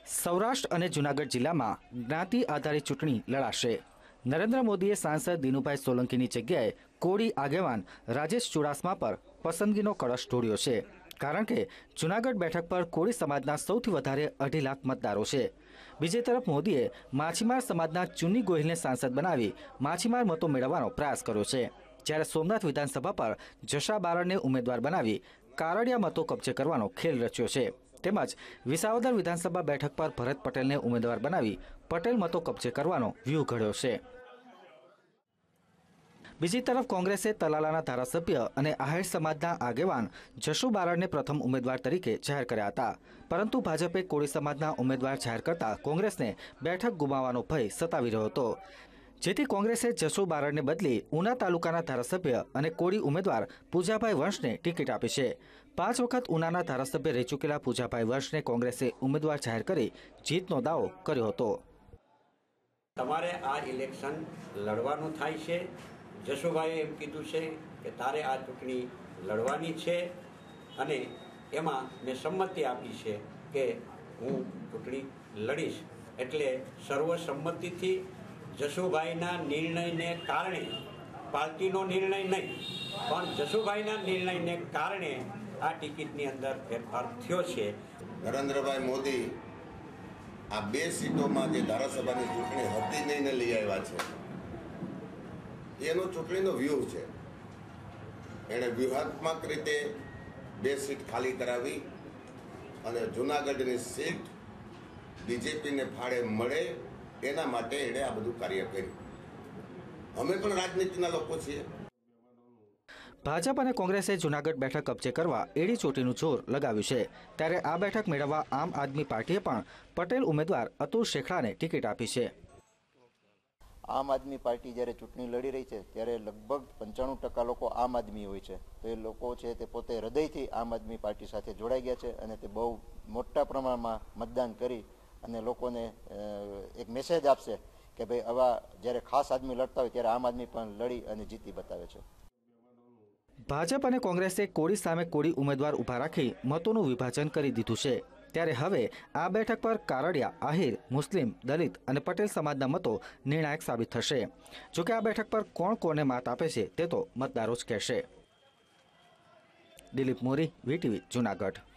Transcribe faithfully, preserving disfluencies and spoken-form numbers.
સૌરાષ્ટ્ર અને જૂનાગઢ જિલ્લામાં જ્ઞાતિ આધારિત ચૂંટણી લડાશે। નરેન્દ્ર મોદીએ સાંસદ દિનુભાઈ સોલંકીની જગ્યાએ કોળી આગેવાન રાજેશ ચુડાસમા પર પસંદગીનો કળશ ઢોળ્યો છે, કારણ કે જૂનાગઢ બેઠક પર કોળી સમાજના સૌથી વધારે અઢી લાખ મતદારો છે। બીજી તરફ મોદીએ માછીમાર સમાજના ચુન્ની ગોહિલને સાંસદ બનાવી માછીમાર મતો મેળવવાનો પ્રયાસ કર્યો છે, જ્યારે સોમનાથ વિધાનસભા પર જશા બારડને ઉમેદવાર બનાવી કારડિયા મતો કબજે કરવાનો ખેલ રચ્યો છે। તેમજ વિસાવદર વિધાનસભા બેઠક પર ભરત પટેલને ઉમેદવાર બનાવી પટેલ મતો કબજે કરવાનો વ્યૂહ ઘડ્યો છે। બીજી તરફ કોંગ્રેસે તલાલાના ધારાસભ્ય અને આહિર સમાજના આગેવાન જશુ બારડને પ્રથમ ઉમેદવાર તરીકે જાહેર કર્યા હતા, પરંતુ ભાજપે કોળી સમાજના ઉમેદવાર જાહેર કરતા કોંગ્રેસને બેઠક ગુમાવવાનો ભય સતાવી રહ્યો હતો, જેથી કોંગ્રેસે જશુ બારડને બદલી ઉના તાલુકાના ધારાસભ્ય અને કોળી ઉમેદવાર પૂજાભાઈ વંશને ટિકિટ આપી છે। પાંચ વખત ઉનાના ધારાસભ્ય રહી ચૂકેલા પૂજાભાઈ વંશને કોંગ્રેસે ઉમેદવાર જાહેર કરી જીતનો દાવો કર્યો હતો। તમારે આ ઇલેક્શન લડવાનું થાય છે। જશુભાઈએ એમ કીધું છે કે તારે આ ચૂંટણી લડવાની છે અને એમાં મેં સંમતિ આપી છે કે હું ચૂંટણી લડીશ। એટલે સર્વસંમતિથી જશુભાઈના નિર્ણયને કારણે, પાર્ટીનો નિર્ણય નહીં પણ જશુભાઈના નિર્ણયને કારણે આ ટિકિટની અંદર ફેરફાર થયો છે। નરેન્દ્રભાઈ મોદી આ બે સીટોમાં જે ધારાસભાની ચૂંટણી હતી નહીં લઈ આવ્યા છે, એનો ચૂંટણીનો વ્યૂહ છે। એણે વ્યૂહાત્મક રીતે બે સીટ ખાલી કરાવી અને જૂનાગઢની સીટ બીજેપીને ફાળે મળે એના માટે એણે આ બધું કાર્ય કર્યું। અમે પણ રાજનીતિના લોકો છીએ। ભાજપ અને કોંગ્રેસે જૂનાગઢ બેઠક કબજે કરવા એડી ચોટીનું જોર લગાવ્યું છે, ત્યારે આ બેઠક મેળવવા આમ આદમી પાર્ટીએ પણ પટેલ ઉમેદવાર અતુલ શેખડાને ટિકિટ આપી છે। આમ આદમી પાર્ટી જ્યારે ચૂંટણી લડી રહી છે ત્યારે લગભગ પંચાણું ટકા લોકો આમ આદમી હોય છે, તો એ લોકો છે તે પોતે હૃદયથી આમ આદમી પાર્ટી સાથે જોડાઈ ગયા છે અને તે બહુ મોટા પ્રમાણમાં મતદાન કરી અને લોકોને એક મેસેજ આપશે કે ભાઈ આવા જ્યારે ખાસ આદમી લડતા હોય ત્યારે આમ આદમી પણ લડી અને જીતી બતાવે છે। ભાજપ અને કોંગ્રેસે કોળી સામે કોળી ઉમેદવાર ઉભા રાખી મતોનું વિભાજન કરી દીધું છે, ત્યારે હવે આ બેઠક પર કારડિયા, આહિર, મુસ્લિમ, દલિત અને પટેલ સમાજના મતો નિર્ણાયક સાબિત થશે। જોકે આ બેઠક પર કોણ કોને મત આપે છે તે તો મતદારો જ કહેશે। દિલીપ મોરી, વીટીવી, જૂનાગઢ।